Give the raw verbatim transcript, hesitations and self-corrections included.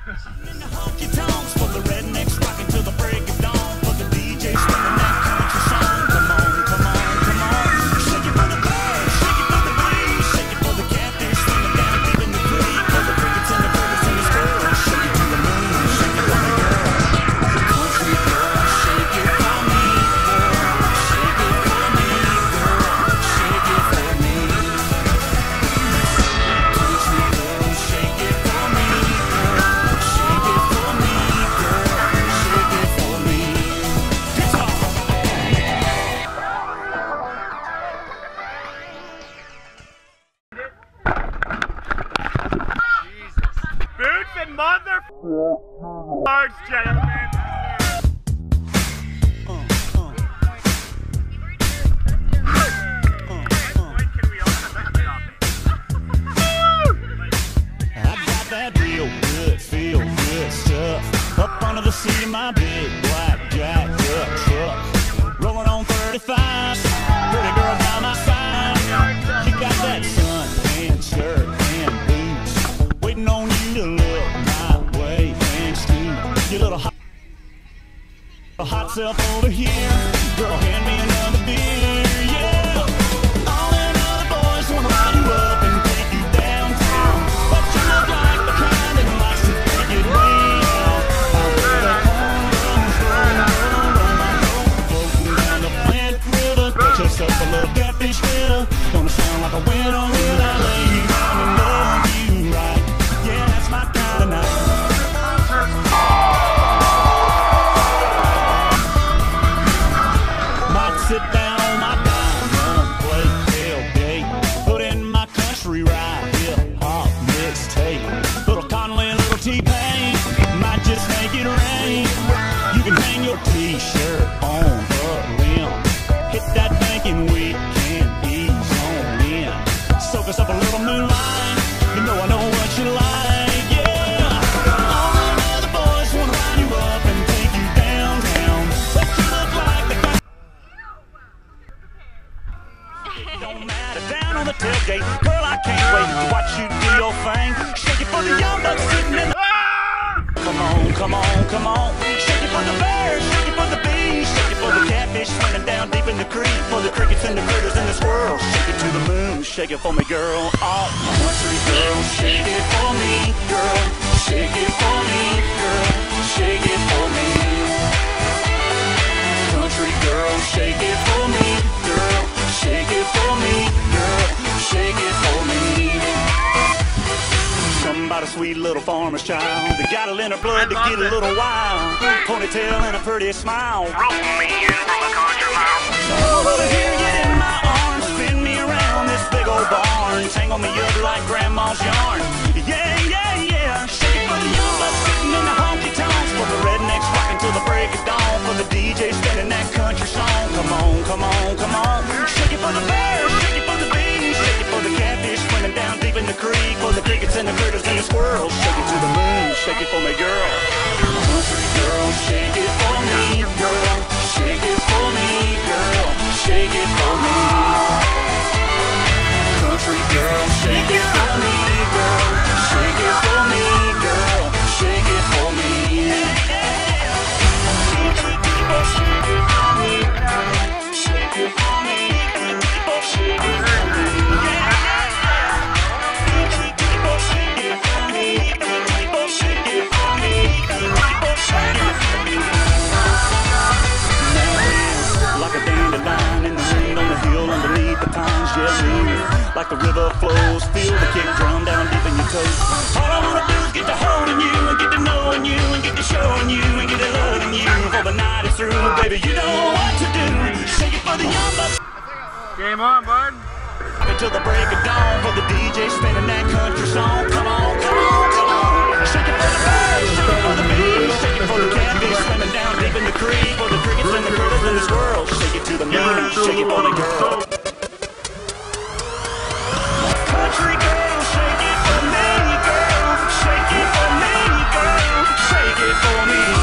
Large gentlemen. Up under the seat of my big black jack truck, rolling on thirty-five, pretty girl by my side. She got that suntan shirt and boots, waiting on you to look my way and scoot. Your little hot, hot self over here, girl, hand me another beer, yeah. All them other boys wanna line you up and take you downtown, but you look like the kind that likes to take it way. Just up a little catfish winner. Gonna sound like a winner when I lay you down and love you right. Yeah, that's my kind of night. Might sit down on my diamond plate tailgate, put in my country ride, hip hop mixtape. Little Conley, little T-Pain, might just make it rain. You can hang your t-shirt on the limb. Hit that banking weekend, ease on in. Soak us up a little moonlight. You know I know what you like, yeah. All the other boys wanna line you up and take you downtown, but you look like the guy. It don't matter, down on the tailgate, girl, I can't wait to watch you do your thing. Shake it for the young bucks sitting in the. Come on, come on, come on. Shake it for the bears, shake it for the bees, shake it for the catfish swimming down deep in the creek, for the crickets and the critters and the squirrels. Shake it to the moon, shake it for me, girl. Oh, country girl, shake it for me, girl. Shake it for me, girl. Shake it for me. Country girl, shake it for me, girl. Shake it for me, girl. Shake it for me. Something about a sweet little farmer's child that got it in her blood to get a little wild. Ponytail and a pretty smile. Roll me in from a country mile. So over here, get in my arms, spin me around this big old barn, tangle me up like grandma's yarn. Yeah, yeah, yeah. Shake it for the young bucks sitting in the honky tonks, for the rednecks rocking till the break of dawn, for the D J spinning that country song. Come on, come on, come on. Shake it for the bears, shake it for the bees, shake it for the catfish swimming down deep in the creek, for the crickets and the critters and the squirrels. Shake it to the moon, shake it for me, girl. Country girl, shake it for me, girl. Shake it for me, girl. Shake it for me. Country girl, shake it for me, girl. Shake it for me, girl. Shake it for me. Country people, shake it for me, girl. Shake it for me, people, shake it for me. Country people, shake it for me, people, shake it for me, people, shake it for me. Like a dandelion in the wind on the hill underneath the pines, yeah, move. Like the river flows, feel the kick drum down deep in your toes. All I wanna do is get to holding you and get to knowing you and get to showing you and get to loving you. Before the night is through, baby, you know what to do. Shake it for the young bucks. Game on, bud. Until the break of dawn, for the D J spinning that country song. Come on, come on, come on. Shake it for the birds, shake it for the bees, shake it for the catfish swimming down deep in the creek, for the crickets and the critters and the squirrels. Shake it to the moon, shake it for the girl. Country girl, shake it for me, girl. Shake it for me, girl. Shake it for me.